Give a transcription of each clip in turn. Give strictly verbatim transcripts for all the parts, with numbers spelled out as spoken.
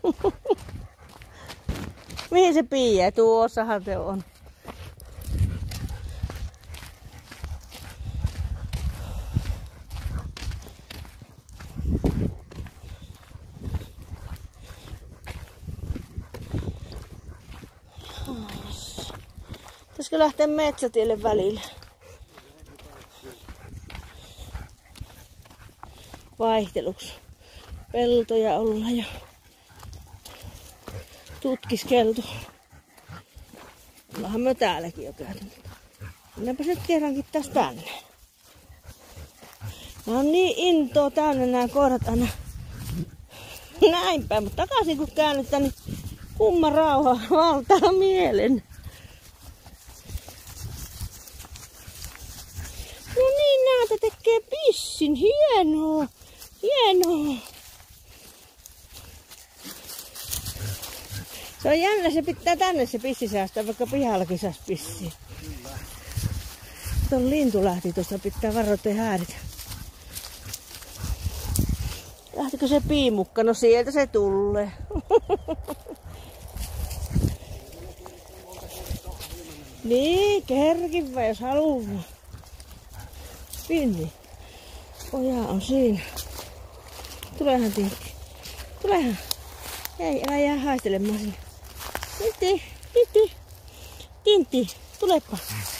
Mihin se piiää? Tuossahan se on. Pitäisikö lähteä metsätielle välillä? Vaihteluksi. Peltoja ollaan jo tutkiskeltu. Ollaanhan me täälläkin jo käyty. Mennäänpä nyt kerrankin taas tänne. Mä on niin intoa täynnä nää koirat aina näin päin. Mutta takaisin kun käännytään, niin kumma rauha valtaa mielen. No niin, näitä tekee pissin. Hienoa. Hienoa. Se on jännä, se pitää tänne se pissi säästää, vaikka pihallakin saisi pissiä. Tuon lintu lähti tuosta, pitää varoitteen hääritä. Lähtikö se piimukka? No sieltä se tulee. Niin, kerkivä jos haluaa. Pinni. Poja on siinä. Tulehan Tintti. Tulehan. Ei, älä jää haistelemaan sinne. Tintti, Tintti. Tintti, tulepa.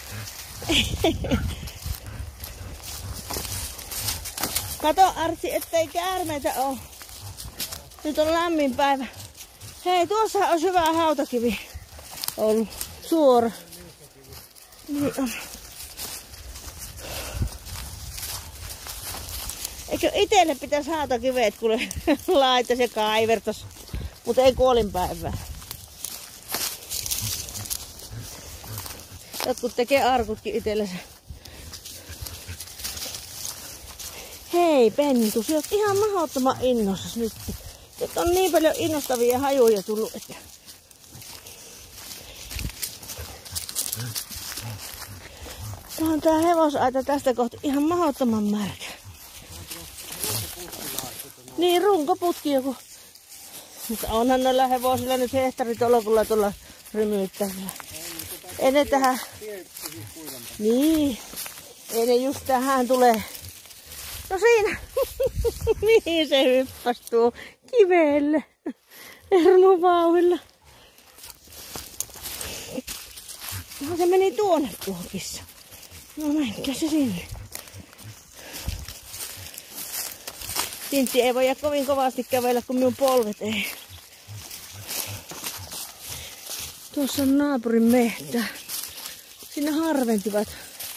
Kato Artsi, ettei käärmeitä oo. Nyt on lämmin päivä. Hei, tuossa on hyvä hautakivi ollut. Suora. Niin on. Eikö itelle pitäisi hautakiveet, kun laittaisi ja kaivertas, mutta ei kuolinpäivää. Jotkut tekee arkutkin itsellensä. Hei pentu, sä oot ihan mahdottoman innossas nyt. Nyt on niin paljon innostavia hajuja tullut, että... Tää on tää hevosaita tästä kohti ihan mahdottoman märkä. Niin, runkoputki joku. Mutta onhan noilla hevosilla nyt hehtaritolokulla tuolla rymyyttävillä. Ei ne tähän... Niin. Ei ne just tähän tulee. No siinä. Mihin se hyppästuu? Kivelle. Hermovauhilla. No se meni tuonne tuohon kissa. No menkää se sinne. Tintti ei voi kovin kovasti kävellä, kun minun polvet ei. Tuossa on naapurin mehtä. Siinä harventivat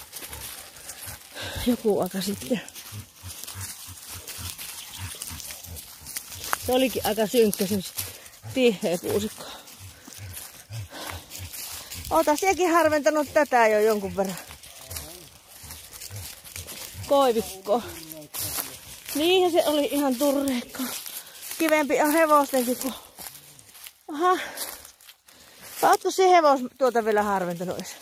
joku aika sitten. Se olikin aika synkkä, se tiheä kuusikko. Oota, sinäkin harventanut tätä jo jonkun verran. Koivikko. Niinhän se oli ihan turreikko. Kivempi on hevostenkin kuin... Aha. Ootko se hevos tuota vielä harventanut edes?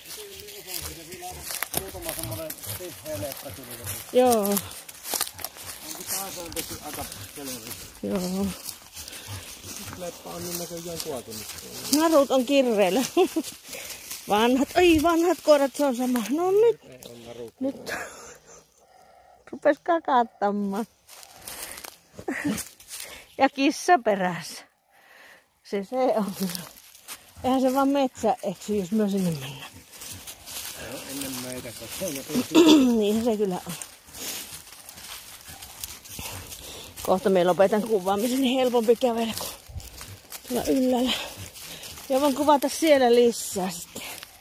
Muutama semmonen tiheä leppä tuli. Joo. Onko taas on tehty aika selvä? Joo. Leppä on niin näköjään kuoltu nyt. Narut on kirreillä. Vanhat, oi vanhat koirat, se on sama. No nyt. Nyt. Rupes kakattamaan. Ja kissa perässä. Se se on kyllä. Eihän se vaan metsä eksy, jos me sinne mennään. Se on ennen meitä, koska se on. Niinhän se kyllä on. Kohta me lopetan kuvaamisen, niin helpompi kävellä kuin tuolla yllällä. Ja voin kuvata siellä lisää sitten.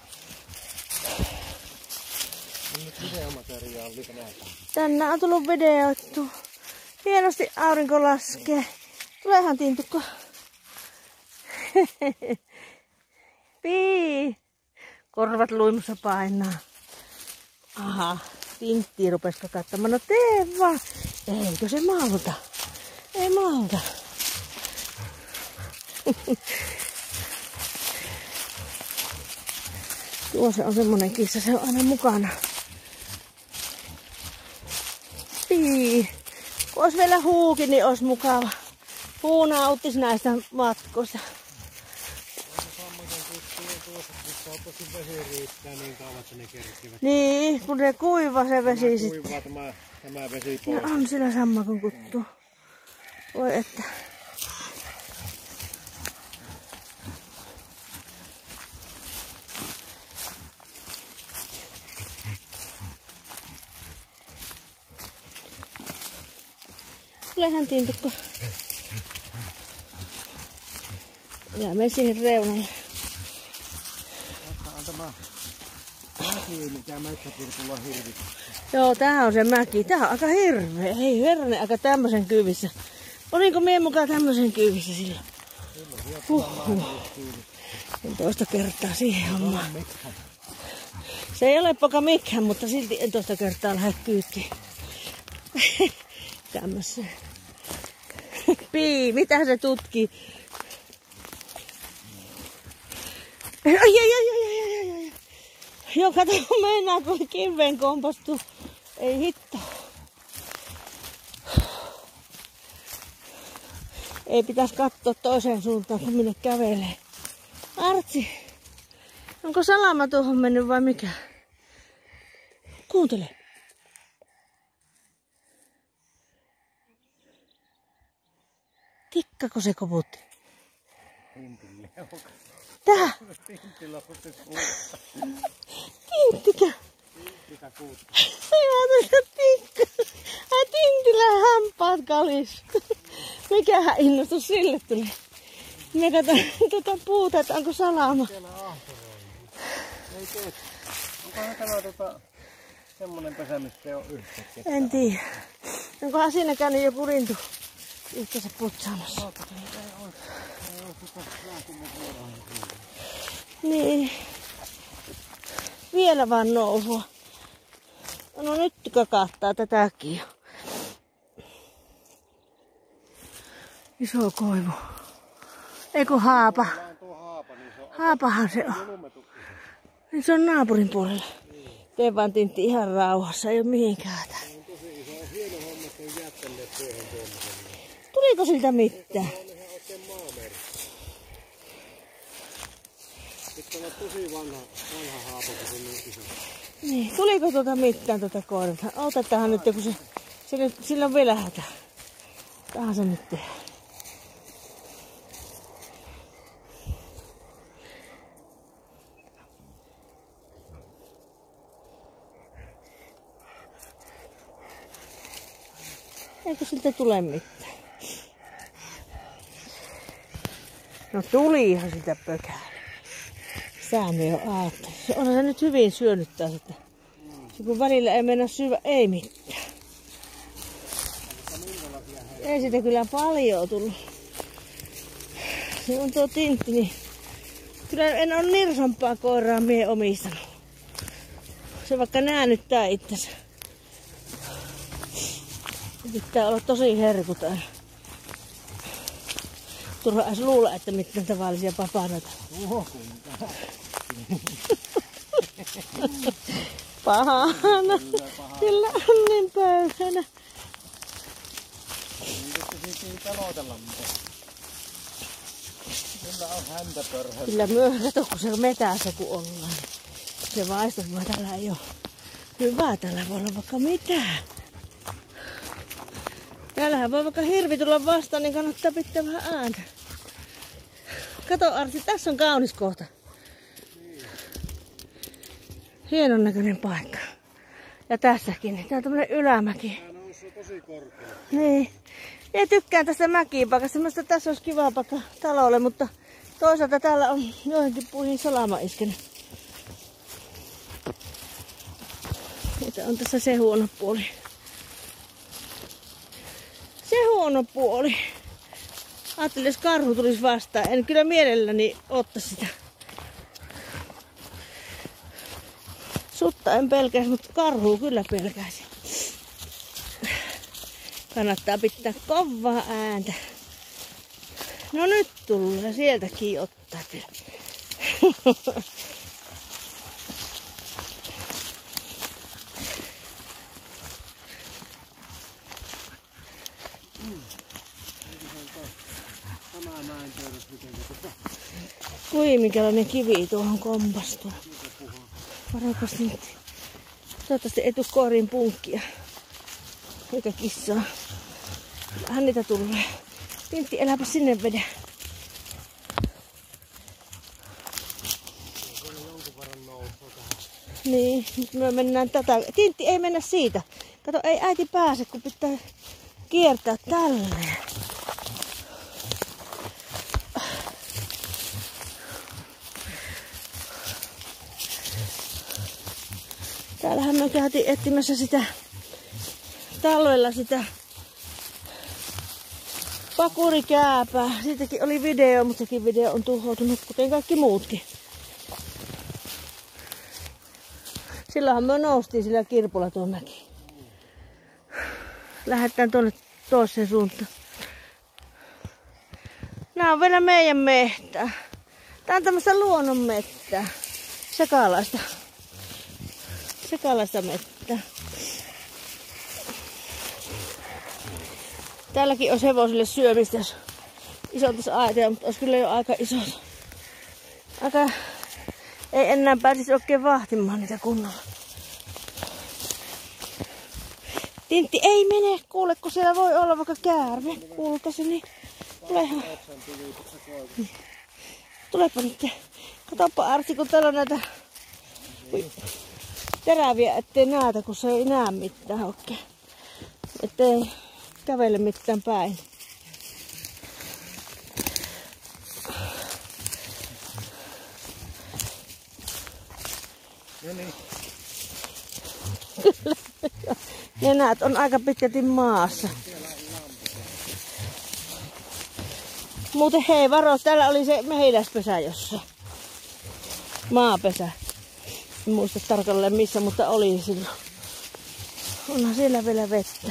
Tänne on tullut videoittu. Hienosti aurinko laskee. Tulehan Tintukko. Pii. Korvat luimussa painaa. Aha, Tintti rupesi kakattamaan. No tee vaan. Eikö se malta? Ei malta. Tuossa on semmonen kissa, se on aina mukana. Pii. Kun olisi vielä huuki, niin olisi mukava. Puu nauttis näistä matkoista. Sammakan kuttuu ja tuossa kuttuu tosi vesi riittää niin kauan, että ne kerkivät. Niin, kun se kuiva se vesi Tämä sitten. kuivaa tämä, tämä vesi pois. No on sillä sammakon kuttu. Voi että. Tulehan tintukko. Ja me siihen reunalle. Tässä on tämä mäki, mikä metsäpirkulla hirvit. Joo, tää on se mäki. Tää on aika hirveä. Hei herranen, aika tämmösen kyvissä. Olinko mie mukaan tämmösen kyvissä silloin? Huhhuh. En toista kertaa siihen hommaan. Se ei ole poka mikään, mutta silti en toista kertaa lähde kyytiin. Tämmösen. Pii, mitä se tutkii? Ai, ai, ai, ai, ai, ai. Joo, kato, meinaa, kun kiveen kompastuu. Ei hitto. Ei pitäisi katsoa toiseen suuntaan, kun minne kävelee. Artsi, onko salama tuohon mennyt vai mikä? Kuuntele. Tikkako se koputti? Tää? Tinttillä otti kuutta. Tinttikä? Tinttillä kuutta. Ei mä tikka. Ai Tintilä hampaat kalis. Mikähän innostus sille tuli? Me katson tuota puuta, että onko salama. Siellä ahtoreilla. Ei tee. Onkohan tämä tota semmonen pesä, mistä ei oo yhtäkkiä? En tiedä. Onkohan siinä käynyt joku lintu itsensä putsaamassa? Niin. Vielä vaan nousua. No nyt kakahtaa tätäkin jo. Iso koivu. Eikö haapa? Haapahan se on. Niin se on naapurin puolella. Tee vaan Tintti ihan rauhassa, ei oo mihinkään. Tuliko siltä mitään? Sitten on tosi vanha, vanha haapa, kun se on niin iso. Niin, tuliko tuota mitään tuota koirilta? Otetaan nyt, kun se, sillä, sillä on vielä hätä. Tähän se nyt tehdään. Eikö siltä tule mitään? No tulihan sitä pökää. Säämme jo ajatteli. Onhan se nyt hyvin syönyt taas, että se kun välillä ei mennä syödä, ei mitään. Ei sitä kyllä paljon tullut. Se on tuo Tintti, niin kyllä en ole nirsompaa koiraa mie omistanut. Se vaikka näännyttää itsensä. Pitää olla tosi herkut aina. Turha edes luulla, että mitään tavallisia papanoita. Pahana. Kyllä on niin pöyhänä. Siitä ei pelotella mitään. Kyllä on häntä pörhöllä. Kyllä myös, kato kun se metässä kun ollaan. Se vaistus, vaan täällä ei oo hyvää. Täällä voi olla vaikka mitään. Täällähän voi vaikka hirvi tulla vastaan, niin kannattaa pitää vähän ääntä. Kato Arsi, tässä on kaunis kohta. Hienon näköinen paikka. Ja tässäkin. Tää on tämmönen ylämäki. Tää noussut tosi korkealle. Niin. Minä tykkään tästä mäkipaikasta. Mielestäni tässä olisi kiva paikka talolle, mutta toisaalta täällä on joihinkin puihin salama iskenyt. Että on tässä se huono puoli. Se huono puoli. Ajattelin, jos karhu tulisi vastaan. En kyllä mielelläni ottaisi sitä. Sutta en pelkäisi, mutta karhuu kyllä pelkäisi. Kannattaa pitää kovaa ääntä. No nyt tulee. Sieltäkin ottaa. Mä näin tehdä miten se. Kui minkälainen kivi tuohon kompastuu. Varokas nyt. Toivottavasti ei tuu kooriin punkkia. Eikä kissaa. Vähän niitä tulee. Tintti, eläpä sinne vedä. Niin, nyt me mennään tätä. Tintti, ei mennä siitä. Kato, ei äiti pääse, kun pitää kiertää tälleen. Täällähän me käytiin etsimässä sitä talvella sitä pakurikääpää. Siitäkin oli video, mutta sekin video on tuhoutunut, kuten kaikki muutkin. Silloinhan me noustiin sillä kirpulla tuon mäki. Lähdetään tuonne toiseen suuntaan. Nää on vielä meidän mehtää. Tää on tämmöstä luonnonmettää. Sekalaista. Sekalaista mettää. Täälläkin olisi hevosille syömistä, jos isot aitoja, mutta olisi kyllä jo aika isot. Aika ei enää pääsisi oikein vahtimaan niitä kunnolla. Tintti, ei mene, kuule, kun siellä voi olla vaikka käärme. Kuulta se, niin tulehan. Tulepa nyt. Katoppa Arsi, kun täällä on näitä teräviä, ettei näitä, kun se ei näe mitään oikein. Ettei kävele mitään päin. No niin. Kyllä. Nenät on aika pitkälti maassa. Muuten hei, varo, täällä oli se mehiläispesä jossain. Maapesä. En muista tarkalleen missä, mutta oli silloin. Onhan siellä vielä vettä.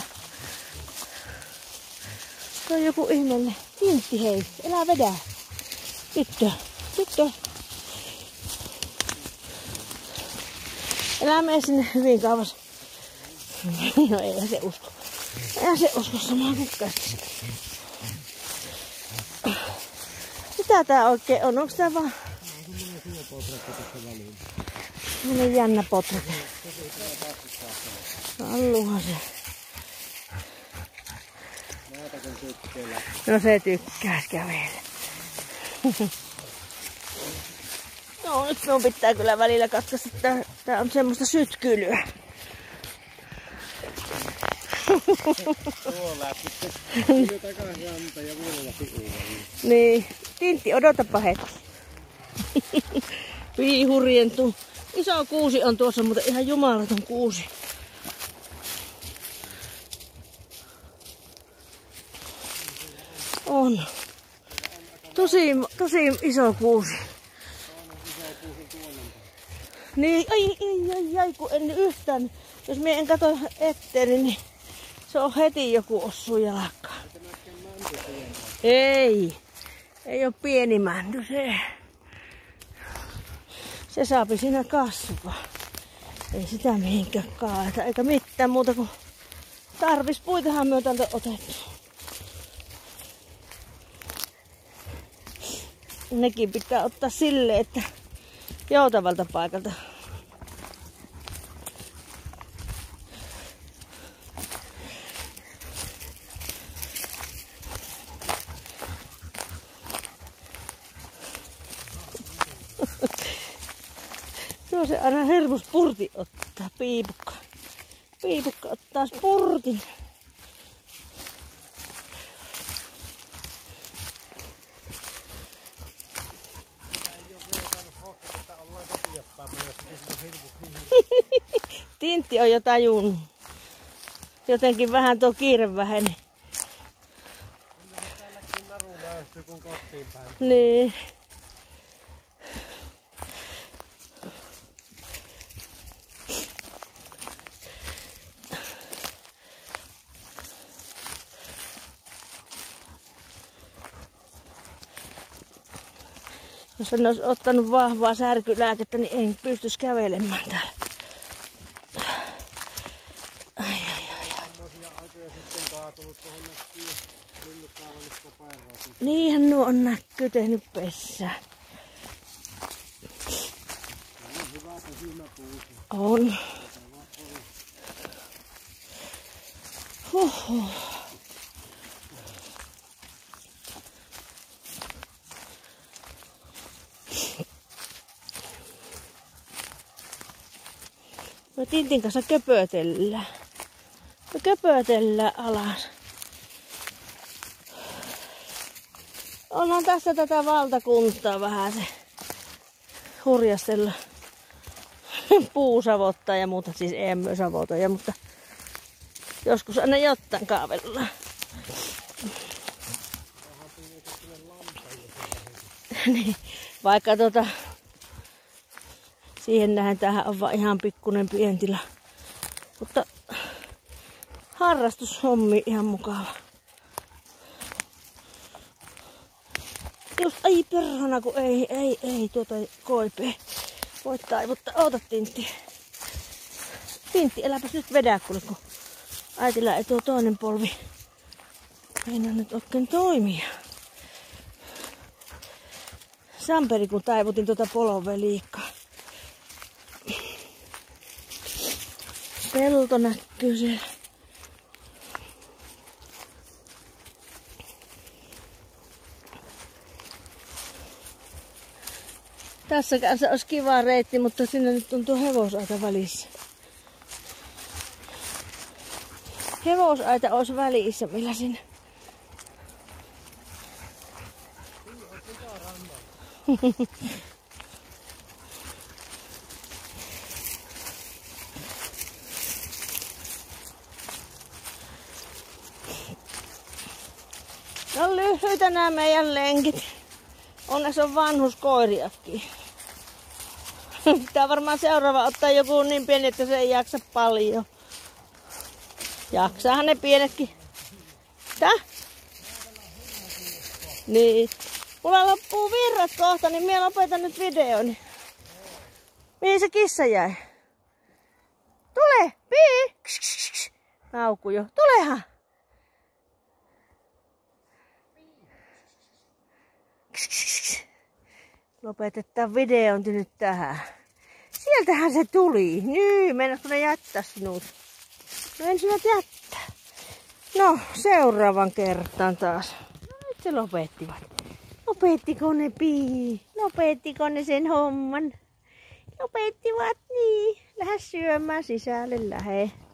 Se on joku ihmeellinen. Tintti, hei, elää vedä. Tyttö, tyttö. Elää mene sinne hyvin kauas. No ei se usko. Ei se usko samaan kukkaisesti. Mitä tää oikein on? Onks tää vaan... Semmonen jännä potrake. Alluhan se. No se tykkää kävellä. No nyt minun pitää kyllä välillä katkaista, että tää on semmoista sytkylyä. Tuo läpi. Tuli takaisin anta ja vuorolla uudelleen. Niin. Tintti, odotapa hetki. Viihurientuu. Iso kuusi on tuossa, mutta ihan jumalaton kuusi. On. Tosi, tosi iso kuusi. Niin, ai, ai, ai, ai, kun en yhtään. Jos minä en katso eteen, niin se on heti joku osuu jalkaan. Ei. Ei ole pieni mänty se. Se saapi siinä kasvaa. Ei sitä mihinkään kaeta, eikä mitään muuta kuin tarvis puitahan me on täältä otettu. Nekin pitää ottaa silleen, että joutavalta paikalta. Joo, se aina hirmus purti ottaa, piipukka. Piipukka ottaa spurtin. Tintti on jo tajunnut. Jotenkin vähän tuo kiire väheni. Tälläkin naru lähestyy kun kotiin päin. Niin. Jos en olisi ottanut vahvaa särkylääkettä, niin ei pystyisi kävelemään täällä. Ai, ai, ai, ai. Semmoisia aikoja sitten kaatunut tuohon näkyy. Linnukkaan on nyt koperaa. Niinhän nuo on näkyy tehnyt pessää. On hyvä pesimäpuusi. On. Huhhuh. Me Tintin kanssa köpötellään. Me köpötellään alas. Ollaan tässä tätä valtakuntaa vähän se hurjastella. Puusavottaa ja muuta, siis ei myös avotoja, mutta joskus aina jotain kaavellaan. Niin, vaikka tota, siihen nähden tämähän on vaan ihan pikkunen pientila. Mutta harrastushommi ihan mukava. Just, ai perhana, kun ei, ei, ei, tuota koipea. Voit taivuttaa. Oota Tintti. Tintti, eläpäs nyt vedä, kuule, kun äitillä ei tuo toinen polvi meinaa nyt oikein toimia. Samperi, kun taivutin tuota polovea liikaa. Pelto näkyy siellä. Tässä kanssa olisi kiva reitti, mutta sinne nyt on tuo hevosaita välissä. Hevosaita olisi välissä, millä sinne. No lyhyitä nämä meidän lenkit. Onneksi on vanhuskoiriakin. Pitää varmaan seuraava ottaa joku niin pieni, että se ei jaksa paljon. Jaksaahan ne pienetkin. Tää? Niin. Mulla loppuu virrat kohta, niin minä lopetan nyt videoni. Mihin se kissa jäi? Tule! Pii! Nauku jo. Tulehan! Lopetetaan videonti nyt tähän. Sieltähän se tuli. Nyt, mennätkö ne jättää sinut? No ensin jättää. No, seuraavan kertaan taas. No nyt se lopettivat. Lopettiko ne pii? Lopettiko ne sen homman? Lopettivat niin. Lähde syömään sisälle, lähe.